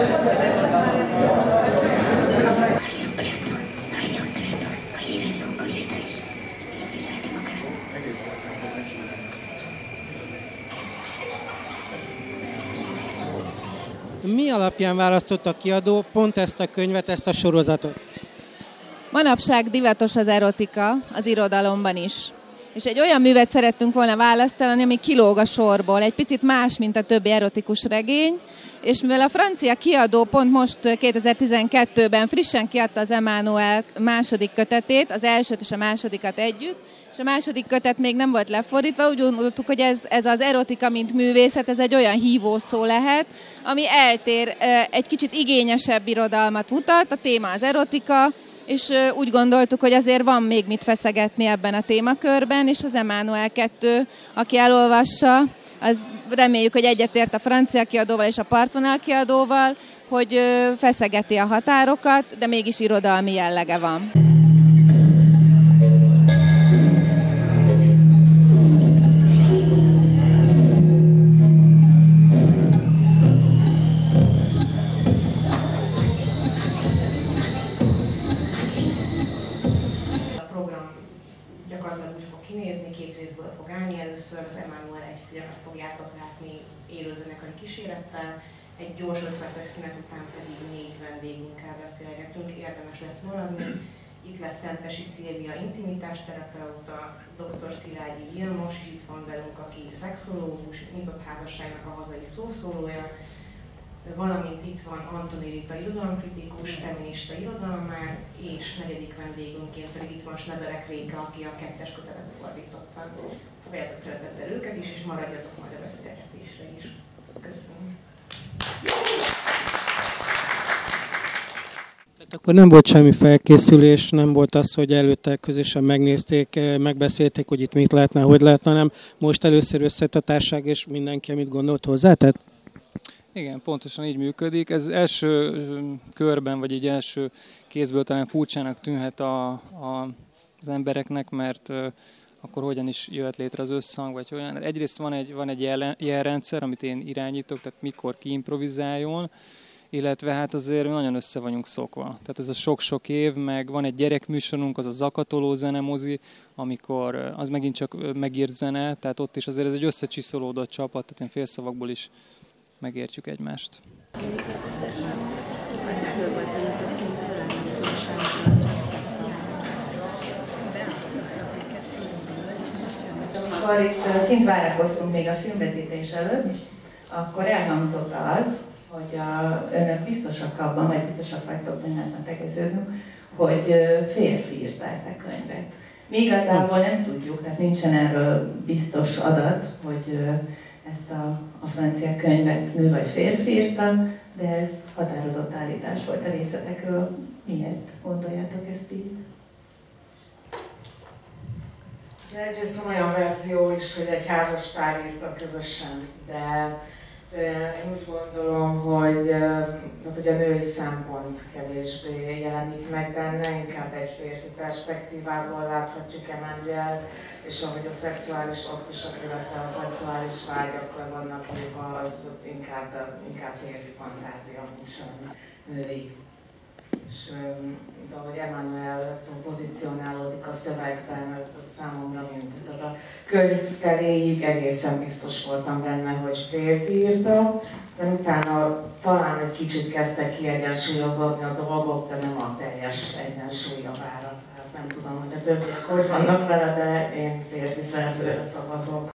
Mi alapján választott a kiadó pont ezt a könyvet, ezt a sorozatot? Manapság divatos az erotika, az irodalomban is. És egy olyan művet szerettünk volna választani, ami kilóg a sorból, egy picit más, mint a többi erotikus regény, és mivel a francia kiadó pont most 2012-ben frissen kiadta az Emmanuel második kötetét, az elsőt és a másodikat együtt, és a második kötet még nem volt lefordítva, úgy gondoltuk, hogy ez az erotika, mint művészet, ez egy olyan hívószó lehet, ami eltér, egy kicsit igényesebb irodalmat mutat, a téma az erotika, és úgy gondoltuk, hogy azért van még mit feszegetni ebben a témakörben, és az Emmanuel 2, aki elolvassa, az reméljük, hogy egyetért a francia kiadóval és a Partvonal kiadóval, hogy feszegeti a határokat, de mégis irodalmi jellege van. Gyakorlatilag úgy fog kinézni, 2 részből fog állni. Először az Emmanuel egy filmet fogjátok látni élőzenekari kísérettel, egy gyors 5 perces szünet után pedig 4 vendégünkkel beszélgetünk, érdemes lesz maradni. Itt lesz Szentesi Szilvia intimitásterapeuta, dr. Szilágyi Vilmos, itt van velünk, aki szexológus, nyitott házasságnak a hazai szószólója, valamint itt van Antoni Rita irodalomkritikus, feminista irodalmár, és 4. vendégünként pedig itt van Schneiderek Réka, aki a 2. kötetet fordította. Fogjátok szeretettel őket is, és maradjatok majd a beszélgetésre is. Köszönöm. Tehát akkor nem volt semmi felkészülés, nem volt az, hogy előtte közösen megnézték, megbeszélték, hogy itt mit lehetne, hogy lehetne, hanem most először összejött a társaság, és mindenki, amit gondolt hozzá, tehát? Igen, pontosan így működik. Ez első körben, vagy egy első kézből talán furcsának tűnhet az embereknek, mert akkor hogyan is jöhet létre az összhang, vagy olyan. Egyrészt van egy jelrendszer, amit én irányítok, tehát mikor kiimprovizáljon, illetve hát azért nagyon össze vagyunk szokva. Tehát ez a sok-sok év, meg van egy gyerekműsorunk, az a Zakatoló zenemozi, amikor az megint csak megírt zene, tehát ott is azért ez egy összecsiszolódott csapat, tehát én félszavakból is megértjük egymást. Amikor itt kint várakoztunk még a filmvezetés előtt, akkor elhangzott az, hogy önök biztosak abban, vagy biztosak vagytok benne, nem tegeződünk, hogy férfi írta ezt a könyvet. Mi igazából nem tudjuk, tehát nincsen erről biztos adat, hogy ezt a francia könyvet nő vagy férfi írta, de ez határozott állítás volt a részletekről. Miért gondoljátok ezt így? Egyrészt van olyan verzió is, hogy egy házas pár írta közösen, de én úgy gondolom, hogy a női szempont kevésbé jelenik meg benne, inkább egy férfi perspektívából láthatjuk Emmanuelt, és ahogy a szexuális aktusok, illetve a szexuális vágyakra vannak írva, az inkább férfi fantázia, mint sem női. És de ahogy Emmanuel pozícionálódik a szövegben, ez számomra mindig. A könyv feléig egészen biztos voltam benne, hogy férfi írta, aztán utána talán egy kicsit kezdtek kiegyensúlyozódni a dolgok, de nem a teljes egyensúly javára. Nem tudom, hogy a többiek hogy vannak vele, de én férfi szerzőre szavazok.